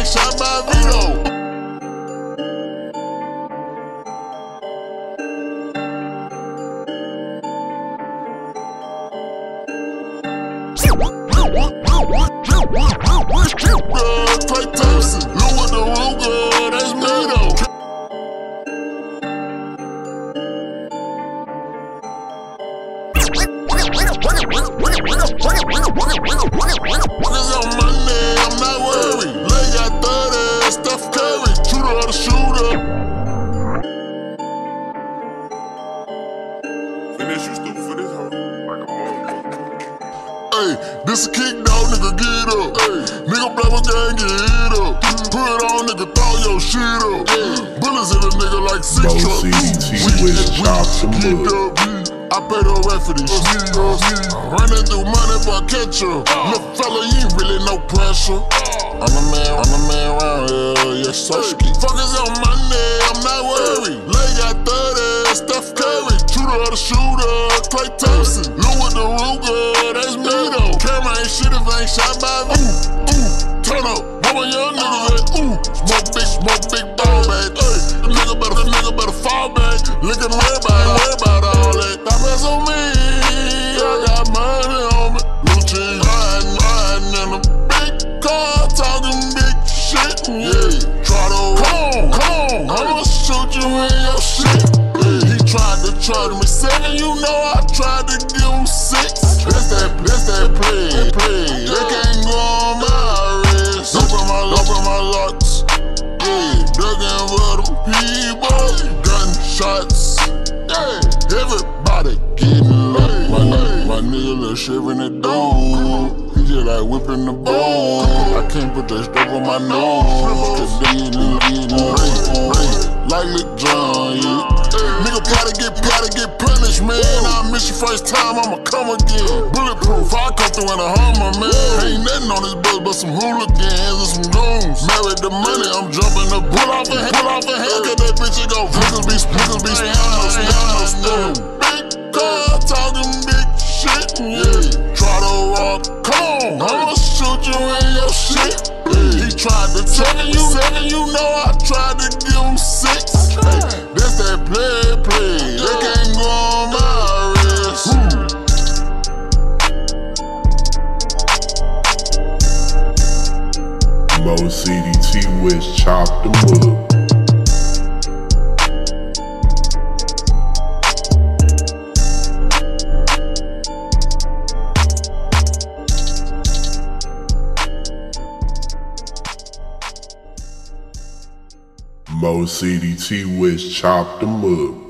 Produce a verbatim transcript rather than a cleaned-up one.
ain't shot by Vito. Clay Thompson, Louis DeRuga, that's me though. Niggas on Monday, I'm not worried. Lay got thirty, Steph Curry, shooter or the shooter. Finish you stupid for this hoe. Like a motherfucker. Hey, this a kick dog, nigga, get up. Hey, nigga, black my gang, get up. Put it on, nigga, throw your shit up. Hey, bullets in a nigga like six Mo trucks. C D T with chops and wood. I pay the rent for these shit. Running through money for a catcher. Little fella, you ain't really no pressure. I'm the man, I'm the man around here, yes, so ski. Fuckers on Monday, I'm not worried. Lay got thirty, Steph Curry, shooter or the shooter, Clay Thompson, Louis DeRuga, that's me though. Camera ain't shit if I ain't shot by the ooh, ooh, turn up, what my young niggas at, ooh, smoke big, smoke big ball bag, ay, the nigga better, the nigga better fall back, lickin' everybody, worry about all that. That mess on me, I got money on me, blue cheese, riding, riding in a big car, talking big shit, yeah. Try to, come on, come on, I'ma shoot you in your shit. Yeah. He tried to charge me seven, you know I tried to give him six. That's that, that's that play, play. They can't go on my wrist. Open my, open my locks. Yeah, ducking for them people. Gunshots. Yeah, everybody getting low. My, my, my nigga little shit in the door. He just like whipping the bone. I can't put that stuff on my nose. Cause they ain't getting raised. Like Lil Jon, yeah. Nigga gotta get, gotta get punished, man. I miss you first time, I'ma come again. Bulletproof, I come through in a Hummer, man. Ain't nothing on this bus but some hooligans and some goons. Married the money, I'm jumping the pull off a pull off a head, get that bitch, it go. Niggas be, niggas be spinning, big car, talking big shit, yeah. Try to walk, come on, I'ma shoot you in your shit. Yeah. He tried to seven, you seven, you know I tried to give him six. Hey, that's that play, play. They can't go on my wrist. Mo C D T with chopped and wood. Mo C D T with chopped and wood.